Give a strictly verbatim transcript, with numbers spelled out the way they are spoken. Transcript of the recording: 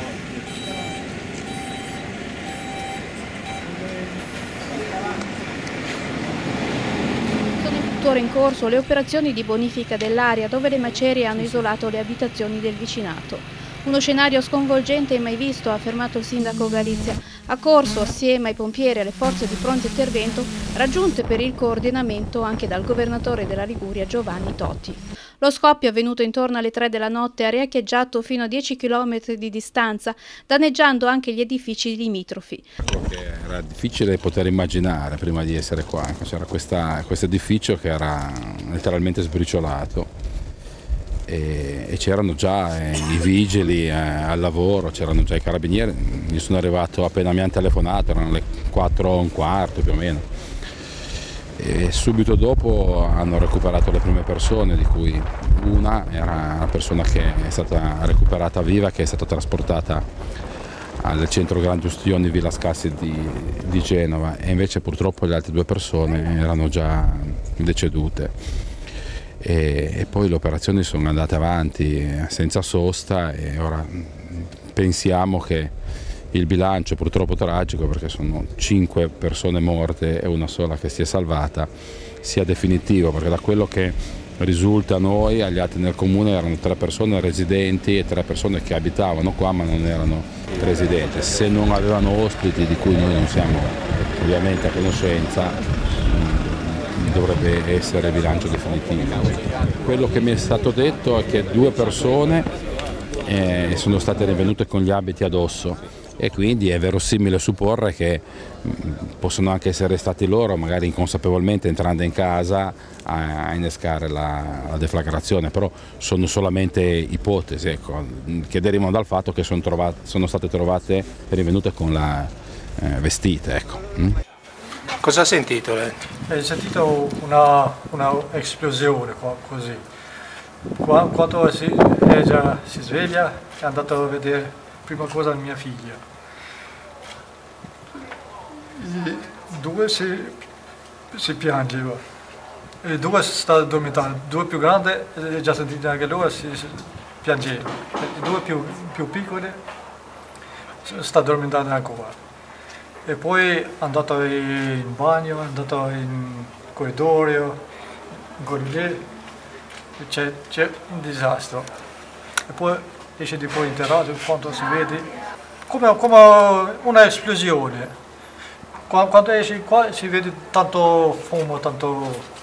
Sono tuttora in corso le operazioni di bonifica dell'area dove le macerie hanno isolato le abitazioni del vicinato. Uno scenario sconvolgente e mai visto, ha affermato il sindaco Galizia. Ha corso assieme ai pompieri e alle forze di pronto intervento raggiunte per il coordinamento anche dal governatore della Liguria Giovanni Toti. Lo scoppio è avvenuto intorno alle tre della notte, ha riecheggiato fino a dieci chilometri di distanza, danneggiando anche gli edifici limitrofi. Era difficile poter immaginare prima di essere qua, c'era questo edificio che era letteralmente sbriciolato e, e c'erano già eh, i vigili eh, al lavoro, c'erano già i carabinieri. Io sono arrivato appena mi hanno telefonato, erano le quattro e un quarto più o meno. E subito dopo hanno recuperato le prime persone, di cui una era una persona che è stata recuperata viva, che è stata trasportata al centro Grandi Ustioni Villa Scassi di, di Genova, e invece purtroppo le altre due persone erano già decedute. E, e poi le operazioni sono andate avanti senza sosta e ora pensiamo che il bilancio, purtroppo tragico perché sono cinque persone morte e una sola che si è salvata, sia definitivo, perché da quello che risulta a noi, agli altri nel comune, erano tre persone residenti e tre persone che abitavano qua ma non erano residenti. Se non avevano ospiti, di cui noi non siamo ovviamente a conoscenza, dovrebbe essere bilancio definitivo. Quello che mi è stato detto è che due persone eh, sono state rinvenute con gli abiti addosso, e quindi è verosimile supporre che possono anche essere stati loro, magari inconsapevolmente entrando in casa, a innescare la, la deflagrazione, però sono solamente ipotesi, ecco, che derivano dal fatto che sono, trovate, sono state trovate e rinvenute con la eh, vestite. Ecco. Mm? Cosa ha sentito lei? Ho sentito una, una esplosione qua, così. Qua, quando si, ella si sveglia è andato a vedere prima cosa mia figlia. I due si, si piangeva, e due sta addormentando, due più grandi, già sentite anche loro, si, si piangeva. I due più, più piccoli sta addormentando ancora. E poi è andato in bagno, è andato in corridoio, in lì, c'è un disastro. E poi esce di fuori in terrazzo, quando si vede come, come una esplosione. Quando esce qua si vede tanto fumo, tanto